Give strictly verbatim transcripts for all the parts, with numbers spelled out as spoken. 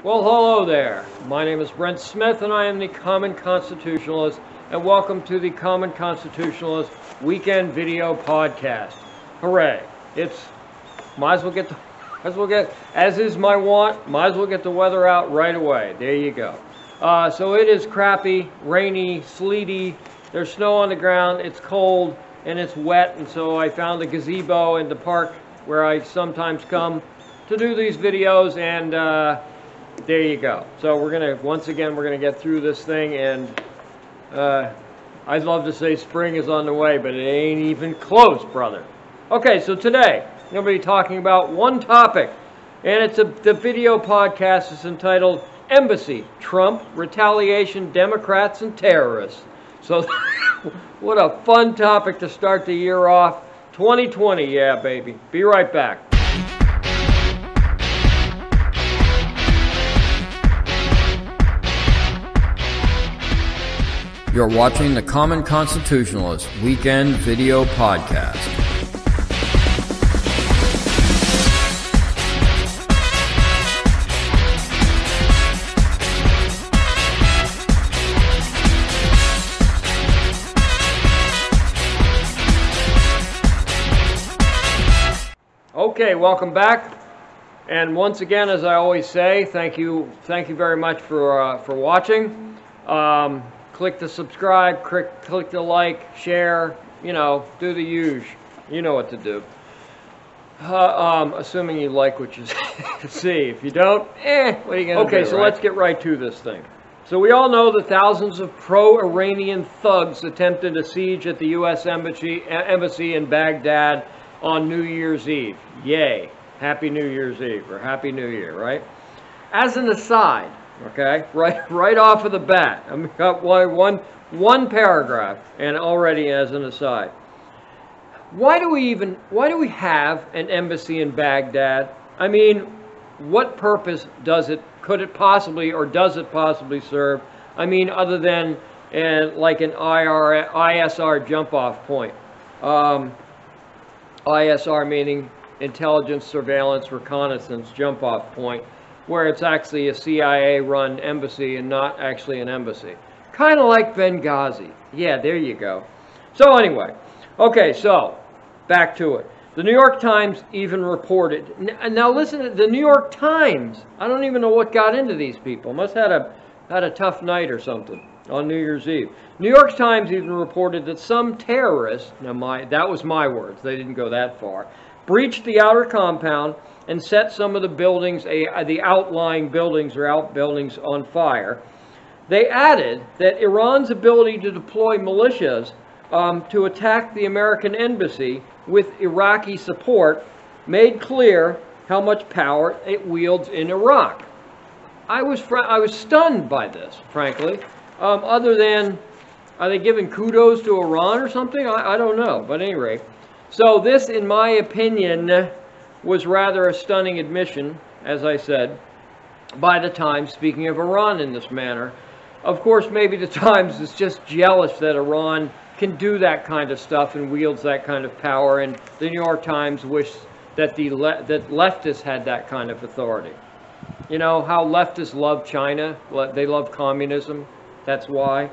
Well, hello there. My name is Brent Smith and I am the Common Constitutionalist, and welcome to the Common Constitutionalist Weekend Video Podcast. Hooray. It's, might as well get, the, might as well get, as is my want, might as well get the weather out right away. There you go. Uh, so it is crappy, rainy, sleety, there's snow on the ground, it's cold, and it's wet, and so I found a gazebo in the park where I sometimes come to do these videos, and uh, there you go. So we're gonna, once again, we're gonna get through this thing, and uh, I'd love to say spring is on the way, but it ain't even close, brother. Okay, so today, I'm gonna be talking about one topic, and it's a, the video podcast is entitled Embassy, Trump, Retaliation, Democrats, and Terrorists. So, what a fun topic to start the year off. twenty twenty, yeah, baby. Be right back. You're watching the Common Constitutionalist Weekend Video Podcast. Okay, welcome back. And once again, as I always say, thank you, thank you very much for uh, for watching. Um, click the subscribe, click click the like, share. You know, do the usual. You know what to do. Uh, um, assuming you like what you see. If you don't, eh, what are you gonna do? Okay, so right? Let's get right to this thing. So we all know that thousands of pro-Iranian thugs attempted a siege at the U S embassy embassy in Baghdad on New Year's Eve. Yay. Happy New Year's Eve, or Happy New Year, right? As an aside, okay, right right off of the bat, I've got one, one paragraph, and already as an aside. Why do we even, why do we have an embassy in Baghdad? I mean, what purpose does it, could it possibly, or does it possibly serve? I mean, other than uh, like an I S R jump-off point. Um, I S R meaning intelligence, surveillance, reconnaissance, jump-off point, where it's actually a C I A-run embassy and not actually an embassy. Kind of like Benghazi. Yeah, there you go. So anyway, okay, so back to it. The New York Times even reported, now listen, the New York Times, I don't even know what got into these people. Must have had a, had a tough night or something on New Year's Eve. New York Times even reported that some terrorists, now my, that was my words, they didn't go that far, breached the outer compound and set some of the buildings, a, the outlying buildings or outbuildings on fire. They added that Iran's ability to deploy militias um, to attack the American embassy with Iraqi support made clear how much power it wields in Iraq. I was, fr I was stunned by this, frankly. Um, other than, are they giving kudos to Iran or something? I, I don't know, but at any rate. So this, in my opinion, was rather a stunning admission, as I said, by the Times, speaking of Iran in this manner. Of course, maybe the Times is just jealous that Iran can do that kind of stuff and wields that kind of power, and the New York Times wished that, the le that leftists had that kind of authority. You know, how leftists love China, they love communism. That's why.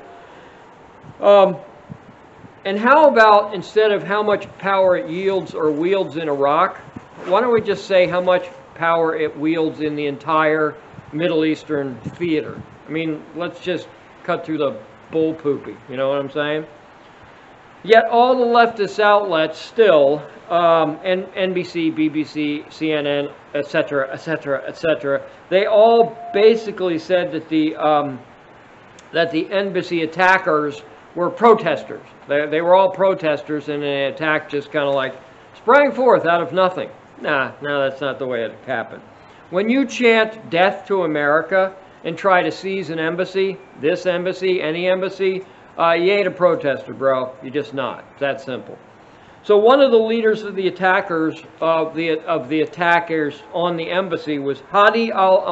Um, and how about, instead of how much power it yields or wields in Iraq, why don't we just say how much power it wields in the entire Middle Eastern theater? I mean, let's just cut through the bull poopy, you know what I'm saying? Yet all the leftist outlets still, um, and N B C, B B C, C N N, et cetera, et cetera, et cetera, they all basically said that the um, that the embassy attackers were protesters. They, they were all protesters, and an attack just kind of like sprang forth out of nothing. Nah, no, that's not the way it happened. When you chant death to America and try to seize an embassy, this embassy, any embassy, uh, you ain't a protester, bro. You're just not. It's that simple. So one of the leaders of the attackers, of the, of the attackers on the embassy was Hadi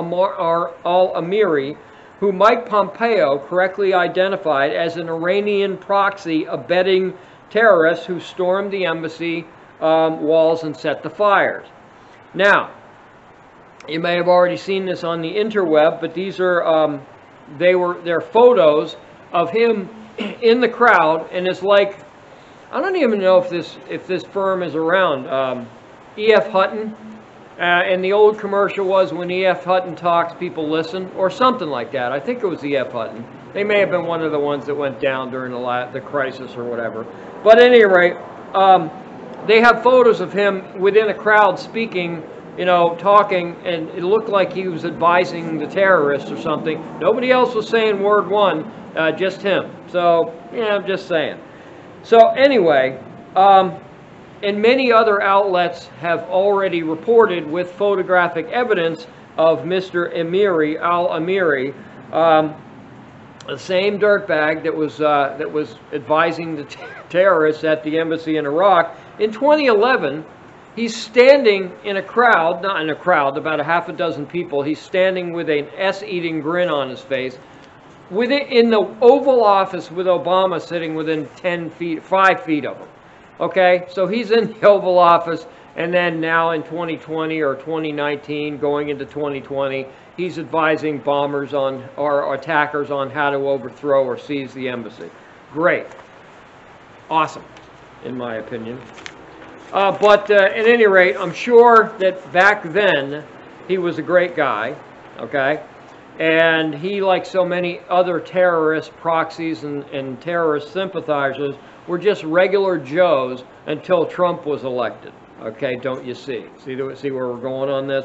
al-Amiri, who Mike Pompeo correctly identified as an Iranian proxy abetting terrorists who stormed the embassy um, walls and set the fires. Now, You may have already seen this on the interweb, but these are um, they were they're photos of him in the crowd, and it's like, I don't even know if this if this firm is around. Um, E F Hutton, uh, and the old commercial was, when E F Hutton talks, people listen, or something like that. I think it was E F Hutton. They may have been one of the ones that went down during the la the crisis or whatever. But at any rate, um, they have photos of him within a crowd speaking, you know, talking, and it looked like he was advising the terrorists or something. Nobody else was saying word one, uh, just him. So, yeah, I'm just saying. So anyway, um, and many other outlets have already reported with photographic evidence of Mister Amiri, al-Amiri, um, the same dirtbag that was uh, that was advising the terrorists at the embassy in Iraq. In twenty eleven, he's standing in a crowd, not in a crowd, about a half a dozen people. He's standing with an S-eating grin on his face, within in the Oval Office with Obama sitting within ten feet, five feet of him. Okay, so he's in the Oval Office, and then now in twenty twenty or twenty nineteen, going into twenty twenty, he's advising bombers on, or attackers on how to overthrow or seize the embassy. Great. Awesome, in my opinion. Uh, but uh, at any rate, I'm sure that back then, he was a great guy, okay? And he, like so many other terrorist proxies and, and terrorist sympathizers, were just regular Joes until Trump was elected. Okay, don't you see? See, see where we're going on this?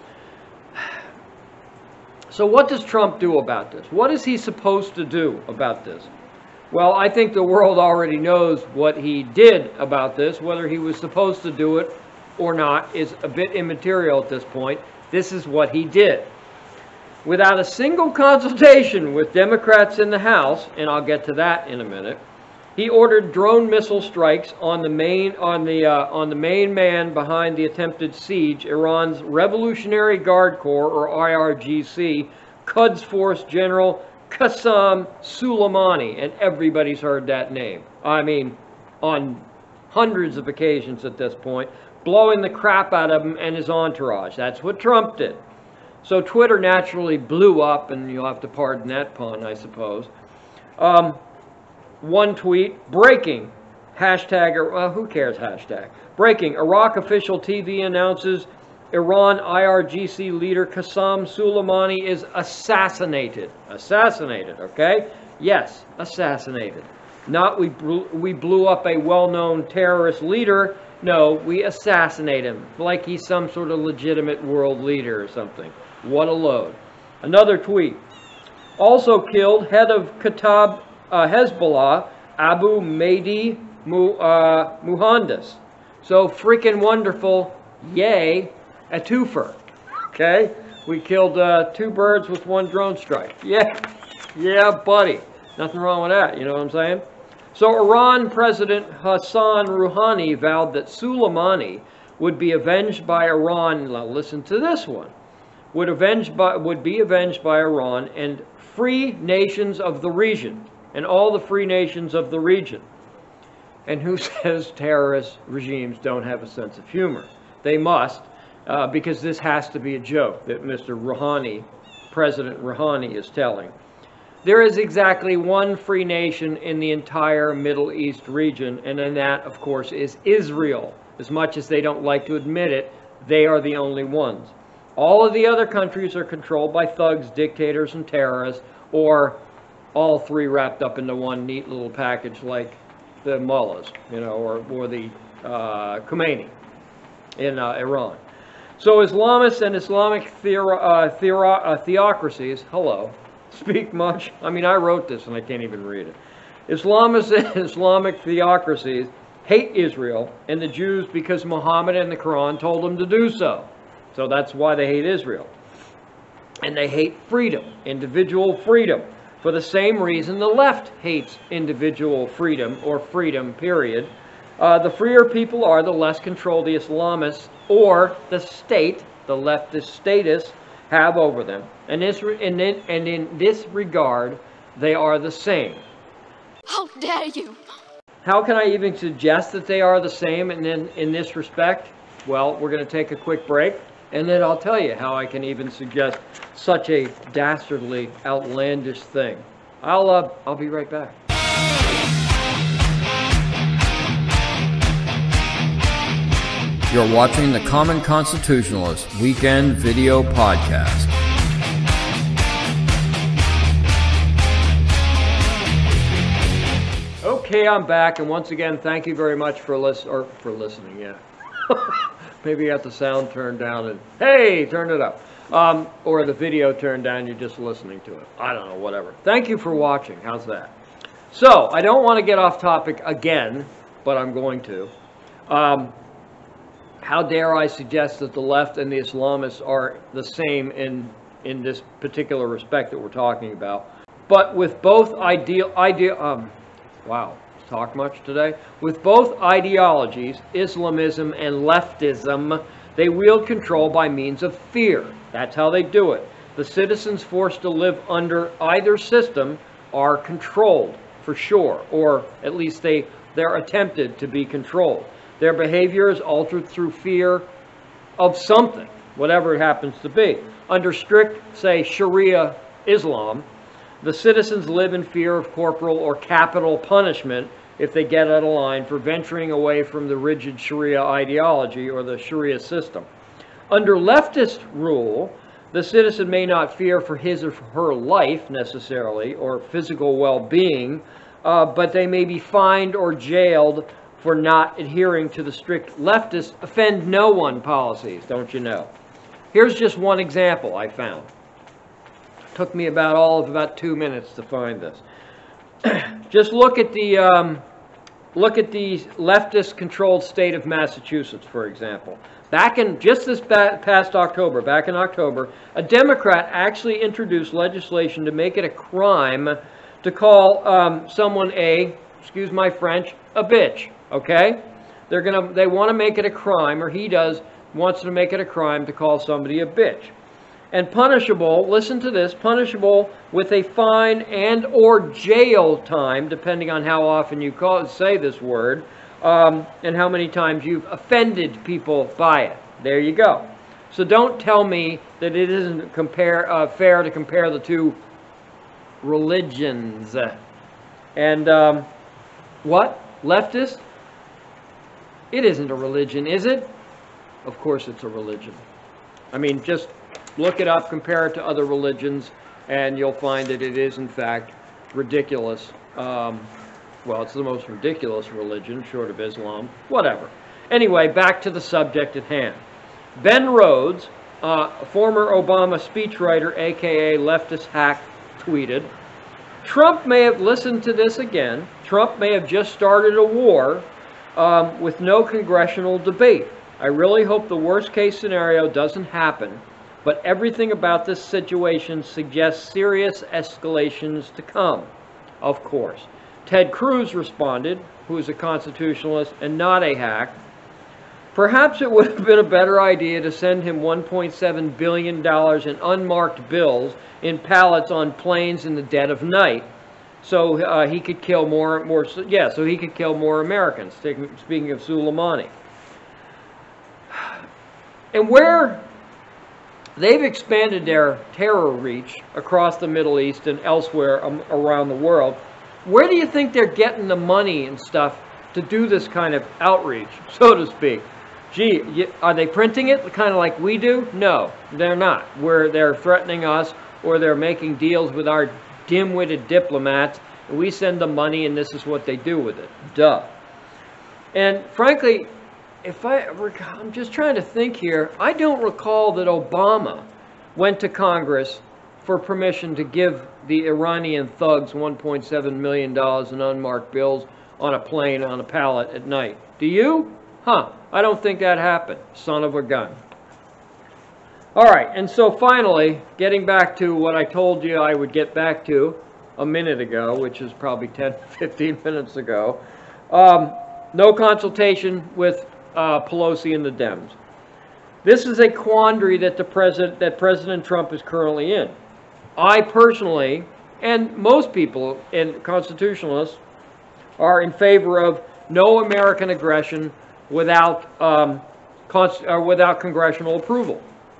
So what does Trump do about this? What is he supposed to do about this? Well, I think the world already knows what he did about this. Whether he was supposed to do it or not is a bit immaterial at this point. This is what he did. Without a single consultation with Democrats in the House, and I'll get to that in a minute, he ordered drone missile strikes on the main on the uh, on the main man behind the attempted siege, Iran's Revolutionary Guard Corps, or I R G C, Quds Force General Qasem Soleimani, and everybody's heard that name. I mean, on hundreds of occasions at this point, blowing the crap out of him and his entourage. That's what Trump did. So Twitter naturally blew up, and you'll have to pardon that pun, I suppose. Um, One tweet, breaking, hashtag, well, who cares, hashtag. Breaking, Iraq official T V announces Iran I R G C leader Qasem Soleimani is assassinated. Assassinated, okay? Yes, assassinated. Not we, we blew up a well-known terrorist leader. No, we assassinate him, like he's some sort of legitimate world leader or something. What a load. Another tweet, also killed, head of Kataib Uh, Hezbollah, Abu Mahdi Mu, uh, Muhandis. So freaking wonderful, yay, a twofer. Okay, we killed uh, two birds with one drone strike. Yeah, yeah, buddy. Nothing wrong with that, you know what I'm saying? So Iran President Hassan Rouhani vowed that Soleimani would be avenged by Iran. Now listen to this one. Would avenge by would be avenged by Iran and free nations of the region. And all the free nations of the region. And who says terrorist regimes don't have a sense of humor? They must, uh, because this has to be a joke that Mister Rouhani, President Rouhani, is telling. There is exactly one free nation in the entire Middle East region, and in that, of course, is Israel. As much as they don't like to admit it, they are the only ones. All of the other countries are controlled by thugs, dictators, and terrorists, or all three wrapped up into one neat little package like the mullahs, you know, or, or the uh, Khomeini in uh, Iran. So Islamists and Islamic theor uh, theor uh, theocracies, hello, speak much. I mean, I wrote this and I can't even read it. Islamists and Islamic theocracies hate Israel and the Jews because Muhammad and the Quran told them to do so. So that's why they hate Israel. And they hate freedom, individual freedom. For the same reason the left hates individual freedom, or freedom, period. Uh, the freer people are, the less control the Islamists or the state, the leftist statists, have over them. And, this, and, in, and in this regard, they are the same. How dare you? How can I even suggest that they are the same in, in, in this respect? Well, we're going to take a quick break. And then I'll tell you how I can even suggest such a dastardly, outlandish thing. I'll, uh, I'll be right back. You're watching the Common Constitutionalist Weekend Video Podcast. Okay, I'm back, and once again, thank you very much for lis- or for listening. Yeah, maybe you got the sound turned down and hey, turn it up, um, or the video turned down. You're just listening to it. I don't know, whatever. Thank you for watching. How's that? So I don't want to get off topic again, but I'm going to. Um, how dare I suggest that the left and the Islamists are the same in in this particular respect that we're talking about, but with both ideal idea. Um, Wow, talk much today? With both ideologies, Islamism and leftism, they wield control by means of fear. That's how they do it. The citizens forced to live under either system are controlled, for sure, or at least they, they're attempted to be controlled. Their behavior is altered through fear of something, whatever it happens to be. Under strict, say, Sharia Islam, the citizens live in fear of corporal or capital punishment if they get out of line for venturing away from the rigid Sharia ideology or the Sharia system. Under leftist rule, the citizen may not fear for his or her life necessarily or physical well-being, uh, but they may be fined or jailed for not adhering to the strict leftist offend no one policies, don't you know? Here's just one example I found. Took me about all of about two minutes to find this. Just look at the um, look at the leftist-controlled state of Massachusetts, for example. Back in just this past October, back in October, a Democrat actually introduced legislation to make it a crime to call um, someone a, excuse my French, a bitch. Okay, they're gonna they want to make it a crime, or he does wants to make it a crime to call somebody a bitch. And punishable, listen to this, punishable with a fine and or jail time, depending on how often you call, say this word, um, and how many times you've offended people by it. There you go. So don't tell me that it isn't compare, uh, fair to compare the two religions. And um, what? Leftist? It isn't a religion, is it? Of course it's a religion. I mean, just look it up, compare it to other religions, and you'll find that it is, in fact, ridiculous. Um, well, it's the most ridiculous religion, short of Islam. Whatever. Anyway, back to the subject at hand. Ben Rhodes, uh, a former Obama speechwriter, a k a leftist hack, tweeted, Trump may have listened to this again. Trump may have just started a war um, with no congressional debate. I really hope the worst case scenario doesn't happen. But everything about this situation suggests serious escalations to come, of course. Ted Cruz responded, who is a constitutionalist and not a hack, perhaps it would have been a better idea to send him one point seven billion dollars in unmarked bills in pallets on planes in the dead of night, so uh, he could kill more, more, yeah, so he could kill more Americans, speaking of Soleimani. And where they've expanded their terror reach across the Middle East and elsewhere um, around the world. Where do you think they're getting the money and stuff to do this kind of outreach, so to speak? Gee, you, are they printing it kind of like we do? No, they're not. Where they're threatening us or they're making deals with our dim-witted diplomats, and we send them money and this is what they do with it. Duh. And frankly, If I, I'm just trying to think here, I don't recall that Obama went to Congress for permission to give the Iranian thugs one point seven million dollars in unmarked bills on a plane, on a pallet at night. Do you? Huh, I don't think that happened. Son of a gun. All right, and so finally, getting back to what I told you I would get back to a minute ago, which is probably ten, fifteen minutes ago. Um, no consultation with Uh, Pelosi and the Dems. This is a quandary that the president, that President Trump is currently in. I personally, and most people and constitutionalists, are in favor of no American aggression without um, const, uh, without congressional approval.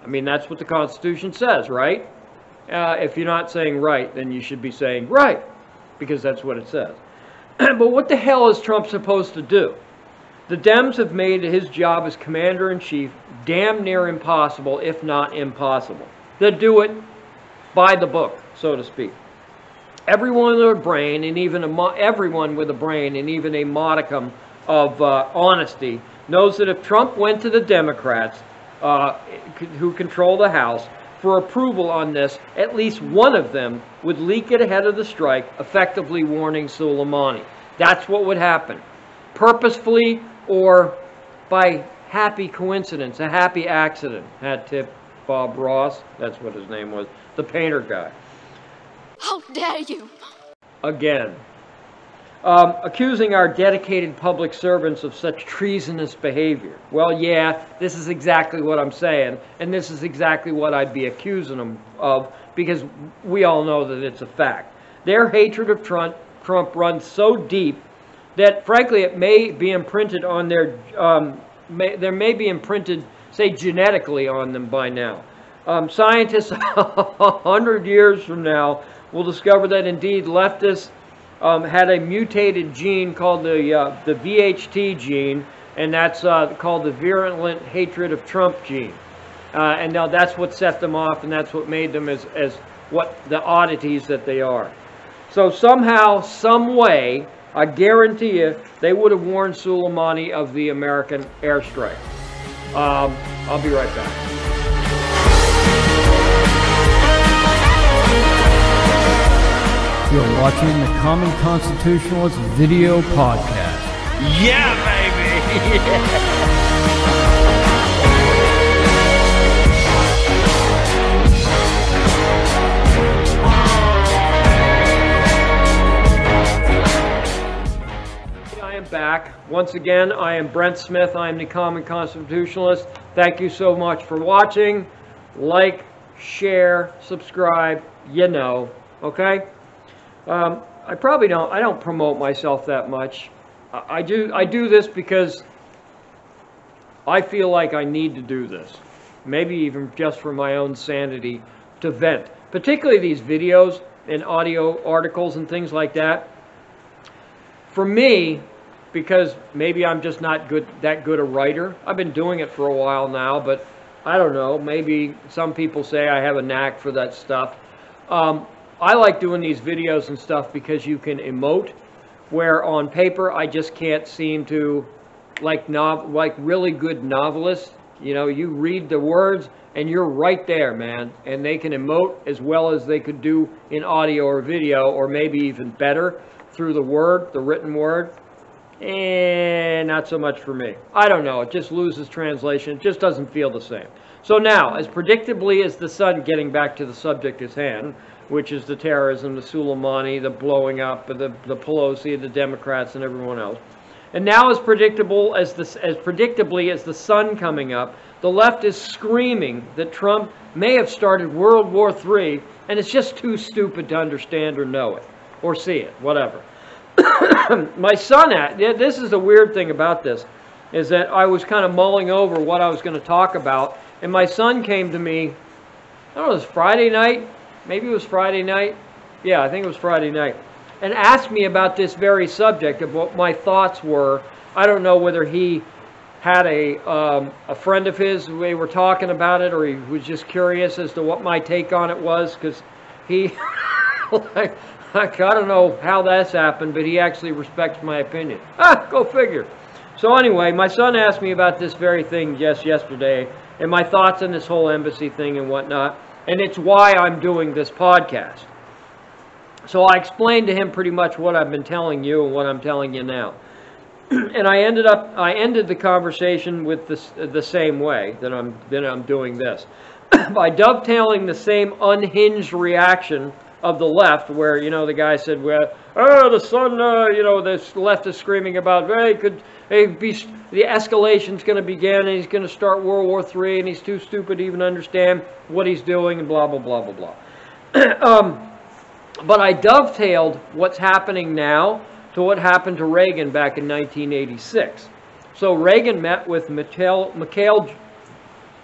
I mean, that's what the Constitution says, right? Uh, if you're not saying right, then you should be saying right, because that's what it says. But what the hell is Trump supposed to do? The Dems have made his job as commander-in-chief damn near impossible, if not impossible. They'll do it by the book, so to speak. Everyone with a brain, and even a mo everyone with a brain, and even a modicum of uh, honesty, knows that if Trump went to the Democrats, uh, who control the House, for approval on this, at least one of them would leak it ahead of the strike, effectively warning Soleimani. That's what would happen. Purposefully or by happy coincidence, a happy accident. Hat tip Bob Ross, that's what his name was, the painter guy. How dare you? Again. Um, accusing our dedicated public servants of such treasonous behavior. Well, yeah, this is exactly what I'm saying, and this is exactly what I'd be accusing them of, because we all know that it's a fact. Their hatred of Trump, Trump runs so deep that, frankly, it may be imprinted on their, um, may, there may be imprinted, say, genetically on them by now. Um, scientists a hundred years from now will discover that, indeed, leftists Um, had a mutated gene called the uh, the V H T gene, and that's uh, called the virulent hatred of Trump gene. Uh, and now that's what set them off, and that's what made them as, as what the oddities that they are. So somehow, some way, I guarantee you, they would have warned Soleimani of the American airstrike. Um, I'll be right back. You're watching the Common Constitutionalist video podcast. Yeah, baby! I am back. Once again, I am Brent Smith. I am the Common Constitutionalist. Thank you so much for watching. Like, share, subscribe, you know, okay? Um, I probably don't, I don't promote myself that much. I, I do, I do this because I feel like I need to do this. Maybe even just for my own sanity, to vent. Particularly these videos and audio articles and things like that. For me, because maybe I'm just not good, that good a writer. I've been doing it for a while now, but I don't know. Maybe some people say I have a knack for that stuff. Um, I like doing these videos and stuff because you can emote, where on paper I just can't seem to, like nov like really good novelists, you know, you read the words and you're right there, man, and they can emote as well as they could do in audio or video, or maybe even better through the word, the written word. And not so much for me. I don't know, it just loses translation, it just doesn't feel the same. So now, as predictably as the sun, getting back to the subject at hand, which is the terrorism, the Soleimani, the blowing up, the, the Pelosi, the Democrats, and everyone else. And now, as predictable as, the, as predictably as the sun coming up, the left is screaming that Trump may have started World War Three, and it's just too stupid to understand or know it, or see it, whatever. My son, this is the weird thing about this, is that I was kind of mulling over what I was going to talk about, and my son came to me, I don't know, it was Friday night, maybe it was Friday night, yeah, I think it was Friday night, and asked me about this very subject of what my thoughts were. I don't know whether he had a, um, a friend of his, we were talking about it, or he was just curious as to what my take on it was, because he, like, I don't know how that's happened, but he actually respects my opinion. Ah, go figure. So anyway, my son asked me about this very thing just yesterday, and my thoughts on this whole embassy thing and whatnot, and it's why I'm doing this podcast. So I explained to him pretty much what I've been telling you and what I'm telling you now. And I ended up, I ended the conversation with this, the same way that I'm, that I'm doing this. By dovetailing the same unhinged reaction of the left, where, you know, the guy said, well, oh, the sun, uh, you know, the left is screaming about, hey, could, hey, be, the escalation's going to begin, and he's going to start World War Three, and he's too stupid to even understand what he's doing, and blah, blah, blah, blah, blah. um, but I dovetailed what's happening now to what happened to Reagan back in nineteen eighty-six. So Reagan met with Mikhail, Mikhail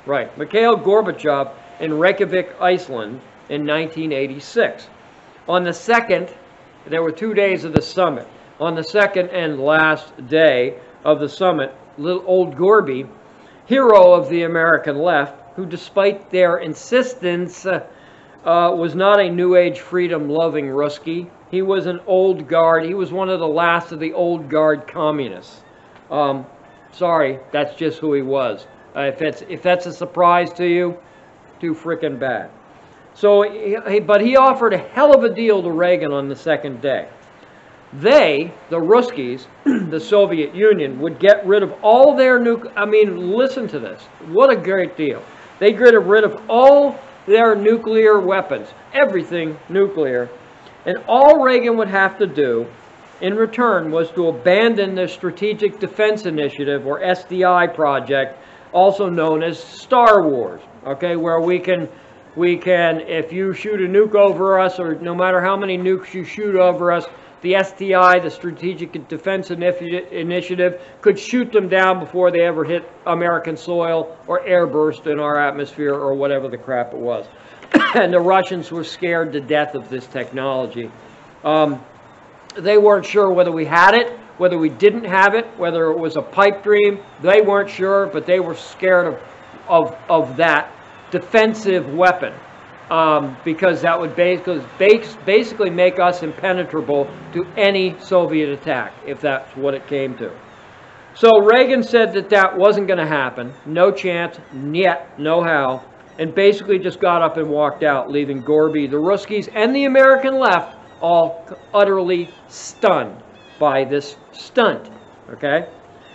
right, Mikhail Gorbachev in Reykjavik, Iceland in nineteen eighty-six. On the second, there were two days of the summit. On the second and last day of the summit, little old Gorby, hero of the American left, who despite their insistence uh, uh, was not a New Age freedom-loving Ruski. He was an old guard. He was one of the last of the old guard communists. Um, sorry, that's just who he was. Uh, if, it's, if that's a surprise to you, too frickin' bad. So, he, but he offered a hell of a deal to Reagan on the second day. They, the Ruskies, the Soviet Union, would get rid of all their nuclear... I mean, listen to this. What a great deal. They get rid of all their nuclear weapons. Everything nuclear. And all Reagan would have to do in return was to abandon the Strategic Defense Initiative, or S D I project, also known as Star Wars. Okay, where we can... We can, if you shoot a nuke over us, or no matter how many nukes you shoot over us, the S D I, the Strategic Defense Initiative, could shoot them down before they ever hit American soil or airburst in our atmosphere or whatever the crap it was. And the Russians were scared to death of this technology. Um, they weren't sure whether we had it, whether we didn't have it, whether it was a pipe dream. They weren't sure, but they were scared of, of, of that defensive weapon, um, because that would basically, basically make us impenetrable to any Soviet attack, if that's what it came to. So Reagan said that that wasn't going to happen, no chance, yet, no how, and basically just got up and walked out, leaving Gorby, the Ruskies, and the American left all utterly stunned by this stunt, okay?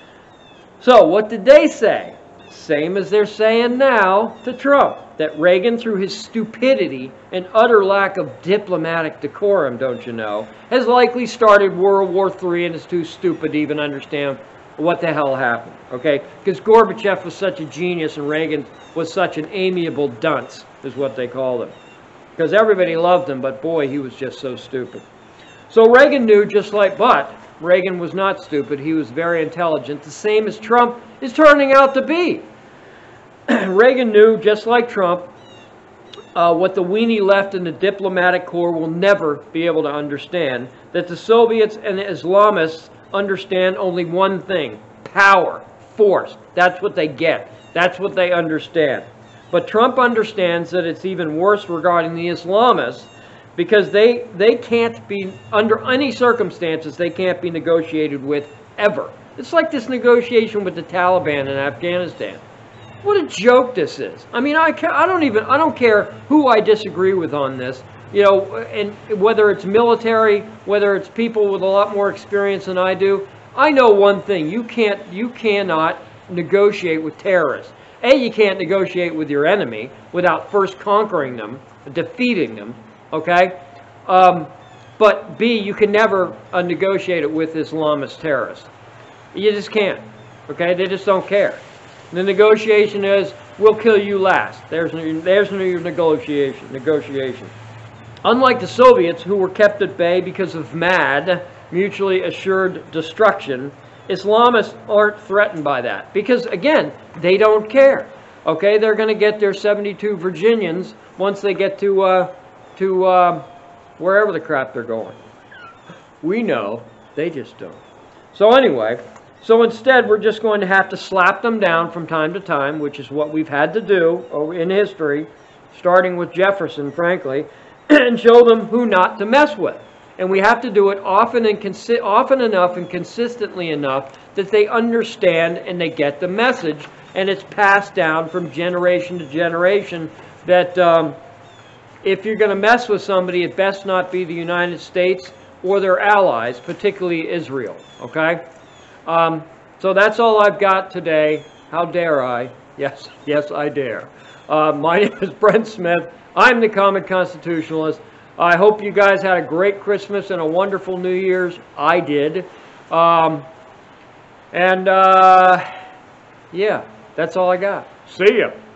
So what did they say? Same as they're saying now to Trump, that Reagan, through his stupidity and utter lack of diplomatic decorum, don't you know, has likely started World War Three and is too stupid to even understand what the hell happened, okay? Because Gorbachev was such a genius and Reagan was such an amiable dunce, is what they called him. Because everybody loved him, but boy, he was just so stupid. So Reagan knew just like, but Reagan was not stupid. He was very intelligent, the same as Trump is turning out to be. Reagan knew, just like Trump, uh, what the weenie left in the diplomatic corps will never be able to understand, that the Soviets and the Islamists understand only one thing: power, force. That's what they get. That's what they understand. But Trump understands that it's even worse regarding the Islamists, because they, they can't be, under any circumstances, they can't be negotiated with ever. It's like this negotiation with the Taliban in Afghanistan. What a joke this is. I mean, I, I don't even, I don't care who I disagree with on this, you know, and whether it's military, whether it's people with a lot more experience than I do. I know one thing: you can't, you cannot negotiate with terrorists. A, you can't negotiate with your enemy without first conquering them, defeating them, okay? Um, but B, you can never uh, negotiate it with Islamist terrorists. You just can't, okay? They just don't care. The negotiation is, we'll kill you last. There's, there's your negotiation, negotiation. Unlike the Soviets, who were kept at bay because of MAD, mutually assured destruction, Islamists aren't threatened by that. Because, again, they don't care. Okay, they're going to get their seventy-two Virginians once they get to, uh, to uh, wherever the crap they're going. We know, they just don't. So anyway... So instead, we're just going to have to slap them down from time to time, which is what we've had to do in history, starting with Jefferson, frankly, and show them who not to mess with. And we have to do it often and consi- often enough and consistently enough that they understand and they get the message, and it's passed down from generation to generation that um, if you're going to mess with somebody, it best not be the United States or their allies, particularly Israel, okay? Um, so that's all I've got today. How dare I? Yes, yes, I dare. Uh, my name is Brent Smith. I'm the Common Constitutionalist. I hope you guys had a great Christmas and a wonderful New Year's. I did. Um, and, uh, yeah, that's all I got. See ya.